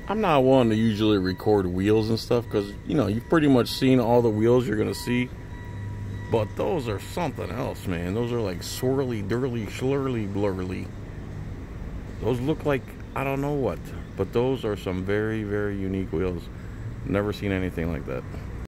I'm not one to usually record wheels and stuff because, you know, you've pretty much seen all the wheels you're going to see. But those are something else, man. Those are like swirly, dirly, schlurly, blurly. Those look like, I don't know what. But those are some very, very unique wheels. Never seen anything like that.